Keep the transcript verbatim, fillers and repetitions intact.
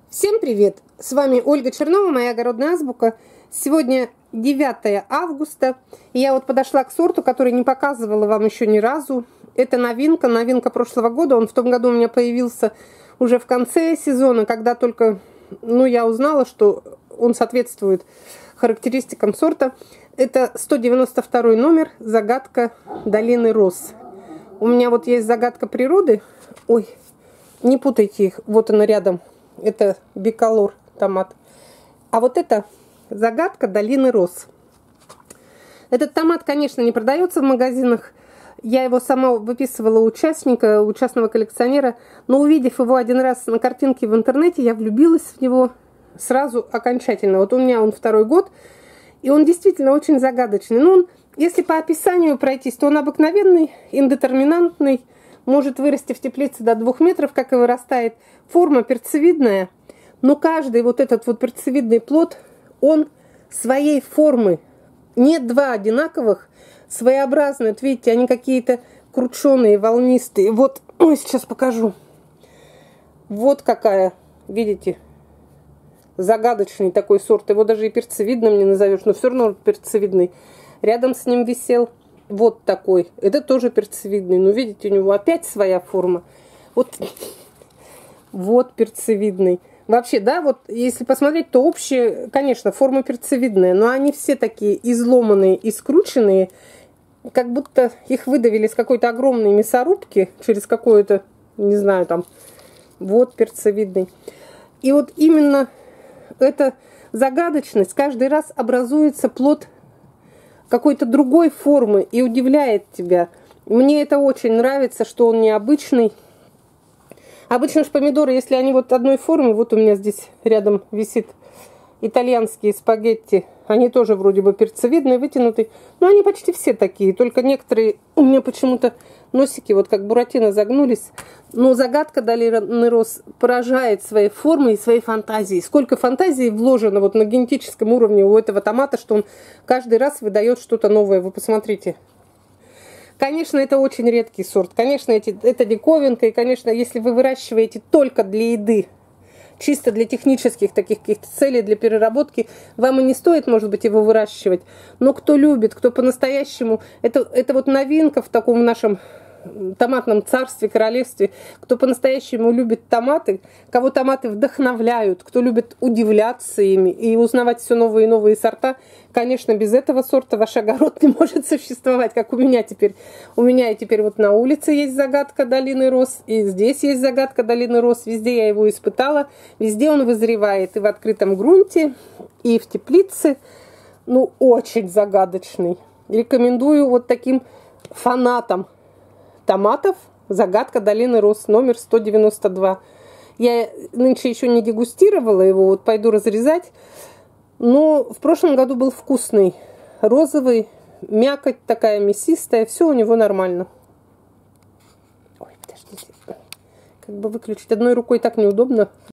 Всем привет! С вами Ольга Чернова, моя огородная азбука. Сегодня девятое августа. И я вот подошла к сорту, который не показывала вам еще ни разу. Это новинка, новинка прошлого года. Он в том году у меня появился уже в конце сезона, когда только ну, я узнала, что он соответствует характеристикам сорта. Это сто девяносто второй номер, загадка долины роз. У меня вот есть загадка природы. Ой, не путайте их, вот она рядом. Это биколор томат. А вот это загадка долины роз. Этот томат, конечно, не продается в магазинах. Я его сама выписывала у участника, у частного коллекционера. Но увидев его один раз на картинке в интернете, я влюбилась в него сразу окончательно. Вот у меня он второй год. И он действительно очень загадочный. Но он, если по описанию пройтись, то он обыкновенный, индетерминантный. Может вырасти в теплице до двух метров, как и вырастает. Форма перцевидная, но каждый вот этот вот перцевидный плод, он своей формы. Нет два одинаковых, своеобразные. Вот видите, они какие-то крученые, волнистые. Вот, ой, сейчас покажу. Вот какая, видите, загадочный такой сорт. Его даже и перцевидным не назовешь, но все равно перцевидный. Рядом с ним висел вот такой. Это тоже перцевидный. Но видите, у него опять своя форма. Вот, вот перцевидный. Вообще, да, вот если посмотреть, то общие, конечно, форма перцевидная. Но они все такие изломанные и скрученные. Как будто их выдавили с какой-то огромной мясорубки. Через какое-то, не знаю, там. Вот перцевидный. И вот именно эта загадочность. Каждый раз образуется плод какой-то другой формы и удивляет тебя. Мне это очень нравится, что он необычный. Обычно же помидоры, если они вот одной формы, вот у меня здесь рядом висит итальянские спагетти, они тоже вроде бы перцевидные, вытянутые, но они почти все такие, только некоторые у меня почему-то носики вот как буратино загнулись. Но загадка долины роз поражает своей формой и своей фантазией. Сколько фантазии вложено вот на генетическом уровне у этого томата, что он каждый раз выдает что-то новое. Вы посмотрите. Конечно, это очень редкий сорт. Конечно, эти, это диковинка. И, конечно, если вы выращиваете только для еды, чисто для технических таких каких-то целей, для переработки, вам и не стоит, может быть, его выращивать. Но кто любит, кто по-настоящему, это, это вот новинка в таком нашем томатном царстве, королевстве, кто по-настоящему любит томаты, кого томаты вдохновляют, кто любит удивляться ими и узнавать все новые и новые сорта, конечно, без этого сорта ваш огород не может существовать, как у меня теперь. У меня и теперь вот на улице есть загадка долины роз, и здесь есть загадка долины роз, везде я его испытала, везде он вызревает, и в открытом грунте, и в теплице, ну, очень загадочный. Рекомендую вот таким фанатам томатов загадка долины роз номер сто девяносто два. Я нынче еще не дегустировала его, вот пойду разрезать. Но в прошлом году был вкусный, розовый, мякоть такая мясистая, все у него нормально. Ой, подождите, как бы выключить одной рукой так неудобно.